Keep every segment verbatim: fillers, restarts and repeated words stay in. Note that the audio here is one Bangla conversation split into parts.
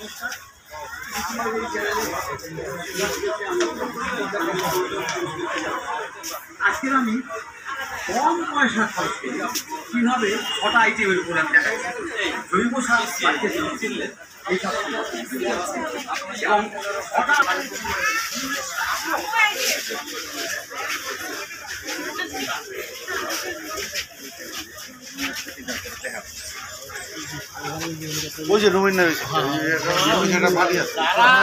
আজকে আমি কম পয়সা খরচ করি কিভাবে ছটা আইটেমের উপর আমি দেখা জৈব সার এইসব এবং ছটা ওই যে রুমিন না ভারী আছে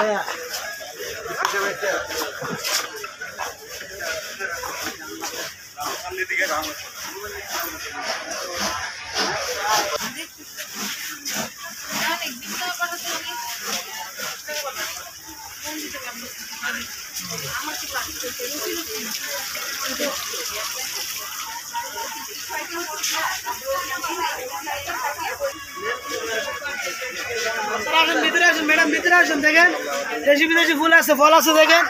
ভিতরে আসুন ম্যাডাম, ভিতরে আসুন, দেখেন দেশি বিদেশি ফুল আছে, ফল আছে, দেখেন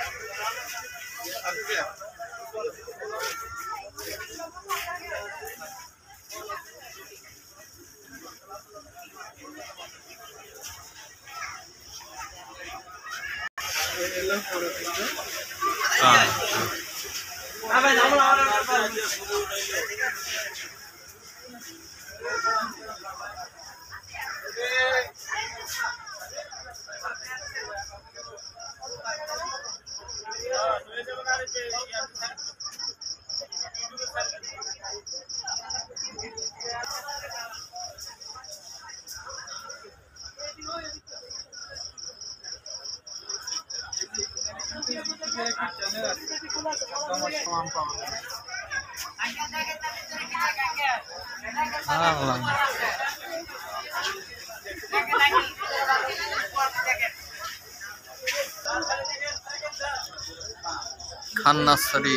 খান নার্সারি।